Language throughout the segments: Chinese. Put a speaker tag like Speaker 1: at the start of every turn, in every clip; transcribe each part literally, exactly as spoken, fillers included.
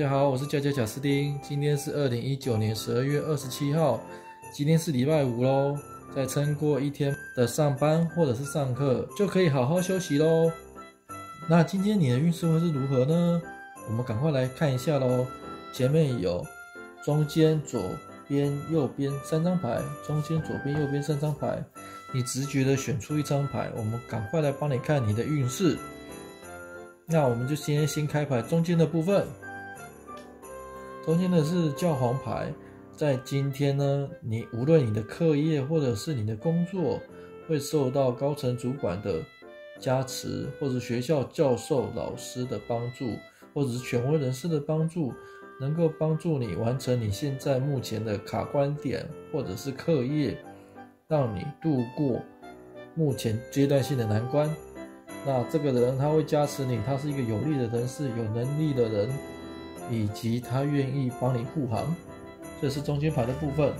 Speaker 1: 家好，我是佳佳贾斯汀。今天是二零一九年十二月二十七号，今天是礼拜五咯。再撑过一天的上班或者是上课，就可以好好休息咯。那今天你的运势会是如何呢？我们赶快来看一下咯。前面有中间、左边、右边三张牌，中间、左边、右边三张牌。你直觉的选出一张牌，我们赶快来帮你看你的运势。那我们就先先开牌中间的部分。中间的是教皇牌，在今天呢，你无论你的课业或者是你的工作，会受到高层主管的加持，或者学校教授老师的帮助，或者是权威人士的帮助，能够帮助你完成你现在目前的卡关点或者是课业，让你度过目前阶段性的难关。那这个人他会加持你，他是一个有力的人士，有能力的人，以及他愿意帮你护航。这是中间牌的部分。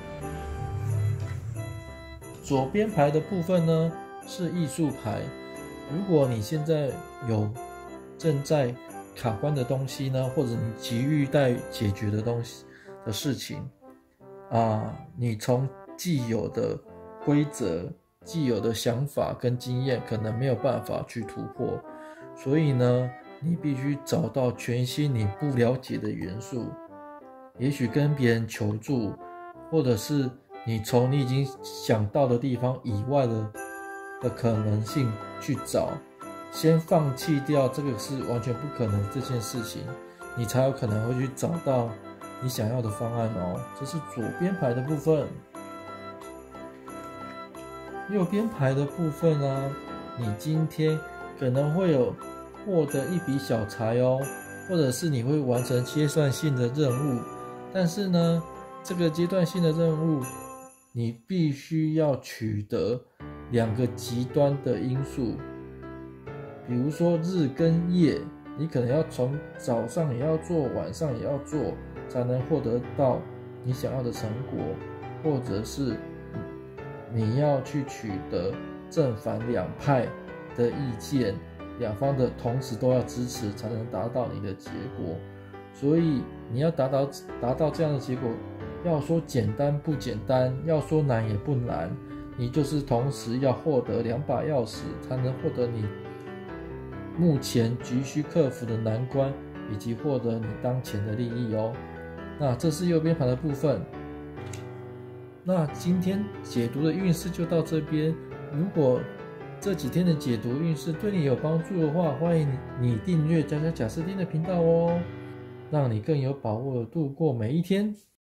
Speaker 1: 左边牌的部分呢，是艺术牌。如果你现在有正在卡关的东西呢，或者你急于待解决的东西的事情啊，你从既有的规则、既有的想法跟经验可能没有办法去突破，所以呢，你必须找到全新你不了解的元素，也许跟别人求助，或者是你从你已经想到的地方以外的的可能性去找，先放弃掉这个是完全不可能这件事情，你才有可能会去找到你想要的方案哦。这是左边牌的部分。右边牌的部分呢，你今天可能会有获得一笔小财哦，或者是你会完成阶段性的任务，但是呢，这个阶段性的任务，你必须要取得两个极端的因素，比如说日跟夜，你可能要从早上也要做，晚上也要做，才能获得到你想要的成果，或者是你要去取得正反两派的意见，两方的同时都要支持，才能达到你的结果。所以你要达到达到这样的结果，要说简单不简单，要说难也不难，你就是同时要获得两把钥匙，才能获得你目前急需克服的难关，以及获得你当前的利益哦。那这是右边牌的部分。那今天解读的运势就到这边。如果这几天的解读运势对你有帮助的话，欢迎你订阅佳佳贾斯汀的频道哦，让你更有把握地度过每一天。